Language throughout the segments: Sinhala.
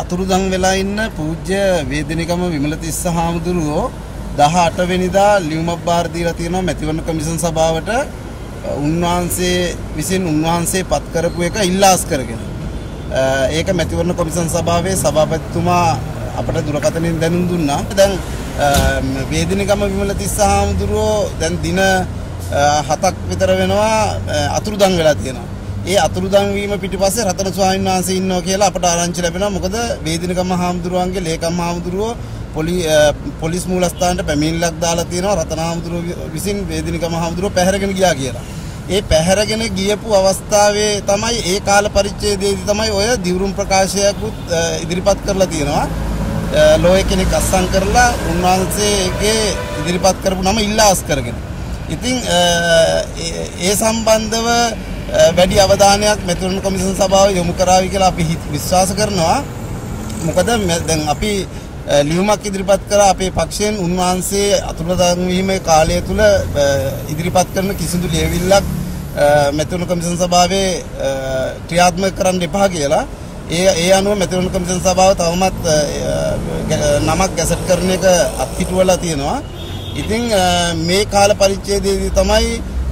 අතුරුදන් වෙලා ඉන්න පූජ්‍ය වේදිනිකම විමලතිස්ස හාමුදුරුවෝ 18 වෙනිදා ලියුමක් බාර දීලා තියෙනවා මැතිවරණ කමිෂන් සභාවට උන්වහන්සේ විසින් උන්වහන්සේ පත් කරපු එක ඉල්ලාස් කරගෙන. ඒක මැතිවරණ කමිෂන් සභාවේ සභාපතිතුමා අපට දුරකථනයෙන් දැනුම් දුන්නා. දැන් වේදිනිකම විමලතිස්ස හාමුදුරුවෝ දැන් දින 7ක් විතර වෙනවා අතුරුදන් වෙලා තියෙනවා. ඒ අතුරුදන් වීම පිටිපස්සේ රතන ස්වාමීන් වහන්සේ ඉන්නවා කියලා අපට ආරංචි ලැබෙනවා. මොකද වේදිනිකම හාමුදුරුවන්ගේ ලේකම් හාමුදුරුවෝ පොලිස් මූලස්ථානට පැමිණිල්ලක් දාලා තියෙනවා රතන හාමුදුරුවෝ විසින් වේදිනිකම හාමුදුරුවෝ පැහැරගෙන ගියා කියලා. ඒ පැහැරගෙන ගියපු අවස්ථාවේ තමයි ඒ කාල පරිච්ඡේදයේදී තමයි ඔය දිවුරුම් ප්‍රකාශයකුත් ඉදිරිපත් කරලා තියෙනවා. ලෝය කෙනෙක් අස්සම් කරලා උන්වහන්සේගේ ඉදිරිපත් කරපු නම ඉල්ලාස් කරගෙන. ඉතින් ඒ සම්බන්ධව වැඩි අවධානයක් මැතිවරණ කමිෂන් සභාව යොමු කරાવી කියලා අපි විශ්වාස කරනවා. මොකද දැන් අපි ලියුමක් ඉදිරිපත් කරා අපේ පක්ෂයෙන් උන්වහන්සේ අතුරුදන් වීමේ කාලය තුල ඉදිරිපත් කරන කිසිදු ලියවිල්ලක් මැතිවරණ කමිෂන් සභාවේ ක්‍රියාත්මක කරන්න එපා කියලා. ඒ අනුව මැතිවරණ කමිෂන් සභාව තවමත් නමක් ගැසට් කරන එක අත්හිටුවලා තියෙනවා. ඉතින් මේ කාල පරිච්ඡේදයේදී තමයි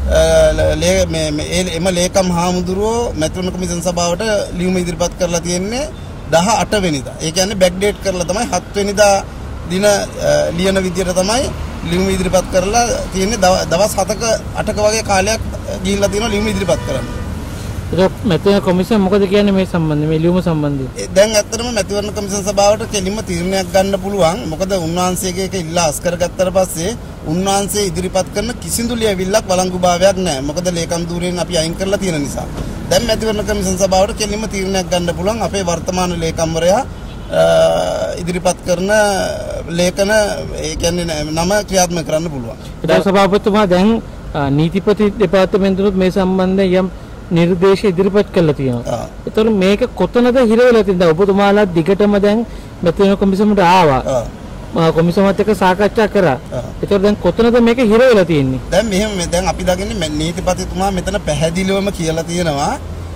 එම ලේකම් හාමුදුරුවෝ මැතිවරණ කමිෂන් සභාවට ලියුම ඉදිරිපත් කරලා තියෙන්නේ 18 වෙනිදා. ඒ කියන්නේ බෑක් ඩේට් කරලා තමයි 7 වෙනිදා දින ලියන විදියට තමයි ලියුම ඉදිරිපත් කරලා තියෙන්නේ. දවස් 7ක 8ක වගේ කාලයක් ගිහිල්ලා තියෙනවා ලියුම ඉදිරිපත් කරන්න. ඒක මැතිවරණ කමිෂන් මොකද කියන්නේ මේ සම්බන්ධයෙන් මේ ලියුම සම්බන්ධයෙන්? දැන් ඇත්තටම මැතිවරණ කමිෂන් සභාවට කෙලින්ම තීරණයක් ගන්න පුළුවන්. මොකද උන්වහන්සේගේ එක ඉල්ලාස් කරගත්තට පස්සේ උන්වහන්සේ ඉදිරිපත් කරන කිසිදු ලියවිල්ලක් වළංගුභාවයක් නැහැ. මොකද ලේකම් ධූරයෙන් අපි අයින් කරලා තියෙන නිසා. දැන් මැතිවරණ කමිෂන් සභාවට කෙලින්ම තීරණයක් ගන්න පුළුවන්. අපේ වර්තමාන ලේකම්වරයා ඉදිරිපත් කරන ලේඛන ඒ කියන්නේ නම ක්‍රියාත්මක කරන්න පුළුවන්. ඒ සභාපතිතුමා දැන් නීතිපති දෙපාර්තමේන්තුවත් මේ සම්බන්ධයෙන් යම් නිර්දේශ ඉදිරිපත් කළා තියෙනවා. ඒතර මේක කොතනද හිර වෙලා තියෙන්නේ? ඔබතුමාලා දිගටම දැන් මැතිවරණ කමිෂමට ආවා. කොමිසමත් එක්ක සාකච්ඡා කරා. ඒතර දැන් කොතනද මේක හිර වෙලා තියෙන්නේ? දැන් අපි දකින්නේ නීතිපතිතුමා මෙතන පැහැදිලිවම කියලා තියෙනවා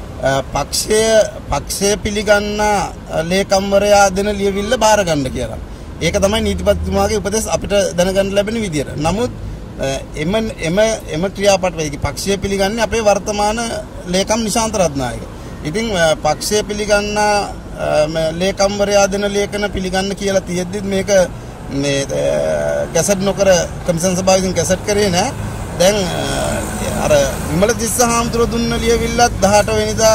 පක්ෂය පිළිගන්න ලේකම්වරයා දෙන ලියවිල්ල බාර ගන්න කියලා. ඒක තමයි නීතිපතිතුමාගේ උපදෙස් අපිට දැනගන්න ලැබෙන විදියට. නමුත් එම ක්‍රියාපටවේගි පක්ෂය පිළිගන්නේ අපේ වර්තමාන ලේකම් නිශාන්ත රත්නායක. ඉතින් පක්ෂය පිළිගන්න ලේකම්වරයා දෙන ලේඛන පිළිගන්න කියලා තියෙද්දි මේක මේ ගැසට් නොකර කමිෂන් සභාවෙන් ගැසට් කරේ නෑ. දැන් අර විමලතිස්ස හාමුදුරුවෝ දුන්න ලියවිල්ලත් 18 වෙනිදා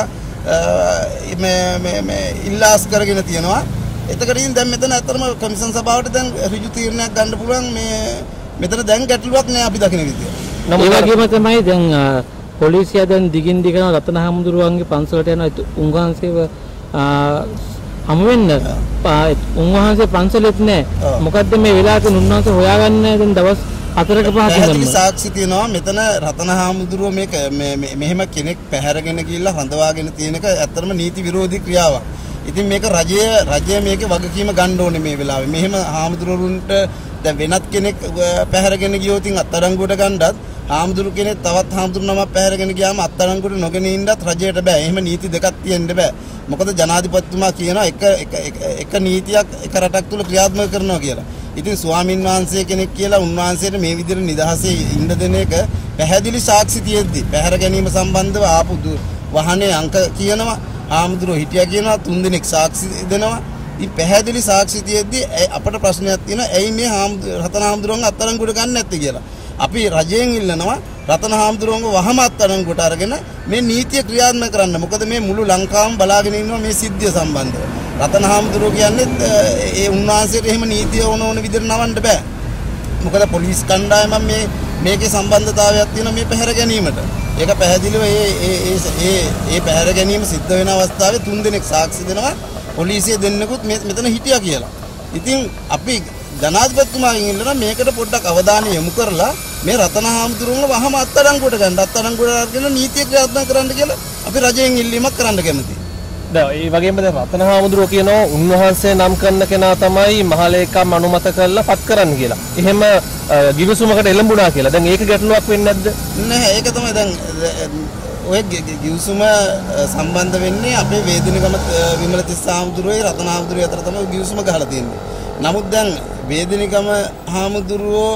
මේ ඉල්ලාස් කරගෙන තියෙනවා. එතකොට ඉතින් දැන් මෙතන ඇත්තටම කමිෂන් සභාවට දැන් ඍජු තීරණයක් ගන්න පුළුවන් මේ මෙතන දැන් ගැටලුවක් නෑ අපි දකින විදිය. ඒ වගේම තමයි දැන් පොලිසිය දැන් දිගින් දිගටම රතන හාමුදුරුවන්ගේ පන්සලට යන උන්වහන්සේව හමු වෙන්න උන්වහන්සේ පන්සලෙත් නෑ. මොකද්ද මේ වෙලාවට උන්වහන්සේ හොයාගන්න දැන් දවස් 4ක 5ක ඉඳන් සාක්ෂි තියෙනවා. මෙතන රතන හාමුදුරුවෝ මෙහෙම කෙනෙක් පැහැරගෙන ගිහිල්ලා හඳවාගෙන තියෙන එක ඇත්තටම නීති විරෝධී ක්‍රියාවක්. ඉතින් මේක රජය මේකේ වගකීම ගන්න ඕනේ මේ වෙලාවේ. මෙහෙම හාමුදුරුවන්ට දැන් වෙනත් කෙනෙක් පැහැරගෙන ගියොත් අත්අඩංගුවට ගන්නත් හාමුදුරු කෙනෙක් තවත් හාමුදුරු නමක් පැහැරගෙන ගියාම අත්අඩංගුවට නොගෙන ඉන්නත් රජයට බෑ. එහෙම නීති දෙකක් තියෙන්න බෑ. මොකද ජනාධිපතිතුමා කියනවා එක නීතියක් එක රටක් තුල ක්‍රියාත්මක කරනවා කියලා. ඉතින් ස්වාමින් වහන්සේ කෙනෙක් කියලා උන්වහන්සේට මේ විදිහට නිදහසේ ඉන්න දෙන එක පැහැදිලි සාක්ෂි තියෙද්දි පැහැර ගැනීම සම්බන්ධව ආපු වාහනේ අංක කියනවා හාමුදුරුවෝ හිටියා කියනවා 3 දිනක් සාක්ෂි දෙනවා. ඉතින් පැහැදිලි සාක්ෂි තියෙද්දි අපට ප්‍රශ්නයක් තියෙනවා ඇයි මේ රතන හාමුදුරුවන්ගේ අත්අඩංගුවට ගන්න නැත්තේ කියලා. අපි රජයෙන් ඉල්ලනවා රතන හාමුදුරුවන්ව වහම අත්අඩංගුවට අරගෙන මේ නීතිය ක්‍රියාත්මක කරන්න. මොකද මේ මුළු ලංකාවම බලාගෙන ඉන්නවා මේ සිද්ධිය සම්බන්ධව. රතන හාමුදුරුවෝ කියන්නේ ඒ උන්වහන්සේට එහෙම නීතිය ඕන විදිහට නවන්න බෑ. මොකද පොලිස් කණ්ඩායම මේකේ සම්බන්ධතාවයක් තියෙනවා මේ පැහැර ගැනීමට. ඒක පැහැදිලිව ඒ පැහැර ගැනීම සිද්ධ වෙන අවස්ථාවේ 3 දිනක් සාක්ෂි දෙනවා. පොලිසිය දෙන්නෙකුත් මෙතන හිටියා කියලා. ඉතින් අපි ජනාධිපතිතුමාගෙන් ඉල්ලනවා මේකට පොඩ්ඩක් අවධානය යොමු කරලා මේ රතන හාමුදුරුවන්ව වහම අත්අඩංගුවට ගන්න. අත්අඩංගුවට අරගෙන නීතිය ක්‍රියාත්මක කරන්න කියලා අපි රජයෙන් ඉල්ලීමක් කරන්න කැමතියි. දැන් ඒ වගේම දැන් රතන හාමුදුරුවෝ කියනවා උන්වහන්සේ නම් කරන කෙනා තමයි මහලේකම් අනුමත කරලා පත් කරන්න කියලා. එහෙම ගිවිසුමකට එළඹුණා කියලා. දැන් ඒක ගැටලුවක් වෙන්නේ නැද්ද? නැහැ. ඒක තමයි දැන් ඔය ගිවිසුම සම්බන්ධ වෙන්නේ අපේ වේදිනගම විමලතිස්ස හාමුදුරුවෝයි රතන හාමුදුරුවෝ අතර තමයි ගිවිසුම ගහලා තියෙන්නේ. නමුත් දැන් වේදිනගම හාමුදුරුවෝ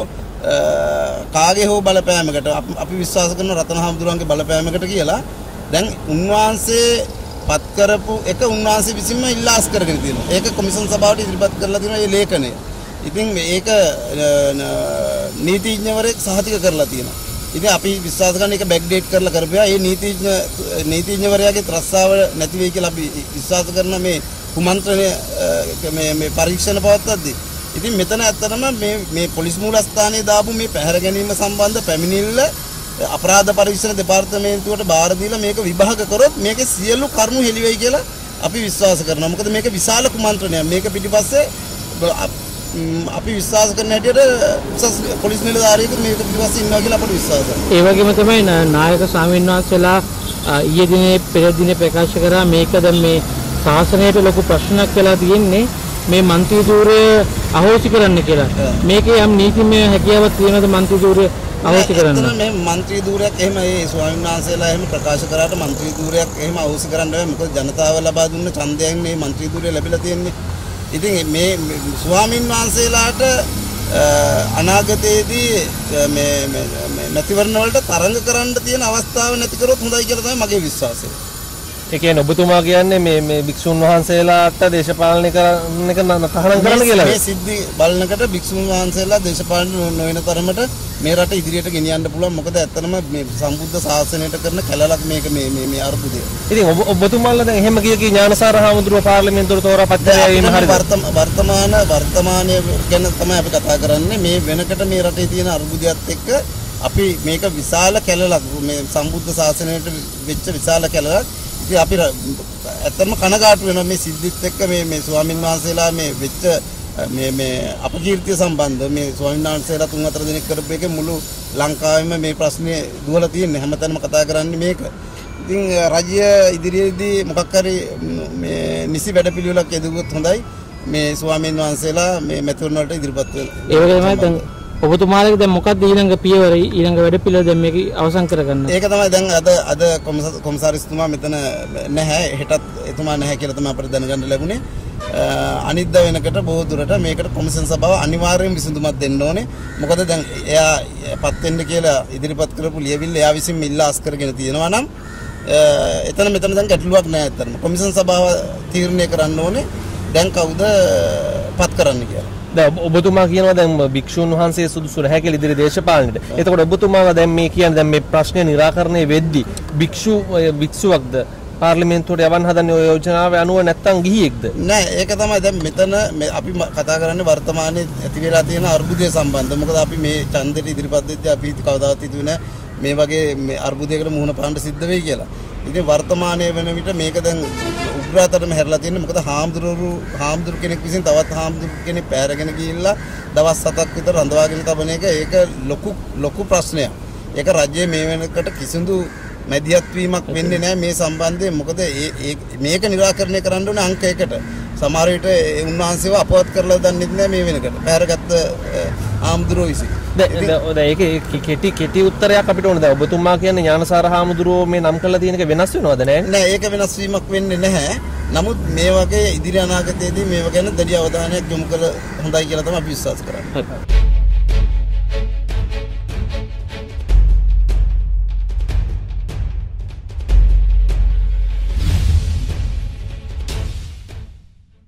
කාගේ හෝ බලපෑමකට අපි විශ්වාස කරන රතන හාමුදුරුවන්ගේ බලපෑමකට කියලා දැන් උන්වහන්සේ පත් කරපු එක උන්වහන්සේ විසින්ම ඉල්ලාස් කරගෙන තියෙනවා. ඒක කොමිෂන් සභාවට ඉදිරිපත් කරලා තියෙනවා මේ ලේඛනය. ඉතින් මේක නීතිඥවරයෙක් සහතික කරලා තියෙනවා. ඉතින් අපි විශ්වාස කරන එක බෑක් ඩේට් කරලා කරපුවා. ඒ නීතිඥවරයාගේ ත්‍රස්තාව නැති වෙයි කියලා අපි විශ්වාස කරන මේ කුමන්ත්‍රණය මේ පරීක්ෂණ පවත්වද්දී. ඉතින් මෙතන ඇත්තටම මේ පොලිස් මූලස්ථානයේ දාපු මේ පැහැර ගැනීම සම්බන්ධ පැමිණිල්ල අපරාධ පරීක්ෂණ දෙපාර්තමේන්තුවට බාර දීලා මේක විභාග කරොත් මේකේ සියලු කරුණු හෙළි වෙයි කියලා අපි විශ්වාස කරනවා. මොකද මේක විශාල කුමන්ත්‍රණයක්. මේක පිටිපස්සේ අපි විශ්වාස කරන හැටියට උසස් පොලිස් නිලධාරියෙකු මේක පිටිපස්සේ ඉන්නවා කියලා අපිට විශ්වාසයි. ඒ වගේම තමයි නායක ස්වාමීන් වහන්සේලා ඊයේ දිනේ පෙර දිනේ ප්‍රකාශ කරා මේක දැන් මේ ශාසනයට ලොකු ප්‍රශ්නයක් වෙලා තියෙන්නේ මේ മന്ത്രി ධූරය අහෝසි කරන්න කියලා. මේකේ යම් නීතිමය හැකියාවක් තියෙනවද മന്ത്രി ධූරය අහෝසි කරන්න? මේ മന്ത്രി ධූරයක් එහෙම ඒ ස්වාමීන් වහන්සේලා එහෙම ප්‍රකාශ කරාට മന്ത്രി ධූරයක් එහෙම අහෝසි කරන්න බෑ. මොකද ජනතාව ලබා දුන්න ඡන්දයෙන් මේ മന്ത്രി ධූරය ලැබිලා තියෙන්නේ. ඉතින් මේ ස්වාමීන් වහන්සේලාට අනාගතයේදී මේ මැතිවරණ වලට තරඟ කරන්න තියෙන අවස්ථාව නැති කරොත් හොඳයි කියලා තමයි මගේ විශ්වාසය. ඒ කියන්නේ ඔබතුමා කියන්නේ මේ භික්ෂුන් වහන්සේලාට දේශපාලනය කරන එක තහනම් කරන්න කියලා. මේ සිද්ධි බලනකොට භික්ෂුන් වහන්සේලා දේශපාලන නොවන තරමට මේ රට ඉදිරියට ගෙනියන්න පුළුවන්. මොකද ඇත්තටම මේ සම්බුද්ධ ශාසනයට කරන කැලලක් මේක මේ අර්බුදය. ඉතින් ඔබතුමාලා දැන් එහෙම කිය ඥානසාර හාමුදුරුවෝ පාර්ලිමේන්තුවට තෝරාපත් කරගෙන හරිද? වර්තමානයේ ගැන තමයි අපි කතා කරන්නේ. මේ වෙනකට මේ රටේ තියෙන අර්බුදයත් එක්ක අපි මේක විශාල කැලලක් මේ සම්බුද්ධ ශාසනයට වෙච්ච විශාල කැලලක්. ඉතින් අපි ඇත්තටම කනගාටු වෙනවා මේ සිද්ධිත් එක්ක මේ ස්වාමීන් වහන්සේලා මේ වෙච්ච මේ අපකීර්තිය සම්බන්ධ මේ ස්වාමීන් වහන්සේලා 3-4 දිනක් කරපු එකේ මුළු ලංකාවෙම මේ ප්‍රශ්නේ දුවලා තියෙන්නේ. හැමතැනම කතා කරන්නේ මේක. ඉතින් රජය ඉදිරියේදී මොකක් හරි මේ නිසි වැඩපිළිවෙලක් යදුවොත් හොඳයි. මේ ස්වාමීන් වහන්සේලා මේ මැතිවරණ වලට ඉදිරිපත් වෙනවා. ඒ වගේමයි දැන් ඔබතුමාලගේ දැන් මොකක්ද ඊළඟ පියවර ඊළඟ වැඩපිළිවෙල දැන් මේක අවසන් කරගන්න? ඒක තමයි දැන් අද කොමසාරිස්තුමා මෙතන නැහැ. හෙටත් එතුමා නැහැ කියලා තමයි අපිට දැනගන්න ලැබුණේ. අනිද්දා වෙනකොට බොහෝ දුරට මේකට කොමිෂන් සභාව අනිවාර්යෙන් විසඳුමක් දෙන්න ඕනේ. මොකද දැන් එයා පත් වෙන්න කියලා ඉදිරිපත් කරපු ලියවිල්ල එයා විසින් ඉල්ලාස් කරගෙන තියෙනවා නම් එතන මෙතන දැන් ගැටලුවක් නැහැ අතරම. කොමිෂන් සභාව තීරණය කරන්න ඕනේ දැන් කවුද පත් කරන්න කියලා. දැන් ඔබතුමා කියනවා දැන් භික්ෂුන් වහන්සේ සුදුසු නැහැ කියලා ඉදිරි දේශපාලනෙට. එතකොට ඔබතුමාලා දැන් මේ කියන්නේ දැන් මේ ප්‍රශ්නේ निराකරණය වෙද්දී භික්ෂුවක්ද පාර්ලිමේන්තුවට යවන්න හදන්නේ ඔය යෝජනාවේ අනුව නැත්තම් ගිහියෙක්ද? නෑ ඒක තමයි දැන් මෙතන අපි කතා කරන්නේ වර්තමානයේ ඇති වෙලා තියෙන අර්බුදය සම්බන්ධ. මොකද අපි මේ ඡන්දෙට ඉදිරිපත් වෙද්දී අපි කවදාවත් හිතුවේ නෑ මේ වගේ මේ අර්බුදයකට මුහුණ පාන්න සිද්ධ වෙයි කියලා. ඉතින් වර්තමානයේ වෙන විට මේක දැන් උග්‍රාතරම හැරලා තියෙන්නේ. මොකද හාමුදුරු කෙනෙක් විසින් තවත් හාමුදුරු කෙනෙක් පැහැරගෙන ගිහිල්ලා දවස් 7ක් විතර රඳවාගෙන තබන එක ඒක ලොකු ප්‍රශ්නයක්. ඒක රජයේ මේ වෙනකොට කිසිදු මැදිහත් වීමක් වෙන්නේ නැහැ මේ සම්බන්ධයෙන්. මොකද මේක निराකරණය කරන්න ඕනේ අංක 1ට. සමහර විට උන්වහන්සේව අපවත් කරලා දන්නෙත් නැහැ මේ වෙනකොට. පැහැරගත්ත හාමුදුරුවෝ විසින්. දැන් ඒකේ කෙටි උත්තරයක් අපිට ඕනේ. දැන් ඔබතුමා කියන්නේ ඥානසාර හාමුදුරුවෝ මේ නම් කරලා තියෙන එක වෙනස් වෙනවද නැහැ? නෑ ඒක වෙනස් වීමක් වෙන්නේ නැහැ. නමුත් මේ වගේ ඉදිරි අනාගතයේදී මේව ගැන දැඩි අවධානයක් යොමු කළ හොඳයි කියලා තමයි අපි විශ්වාස කරන්නේ.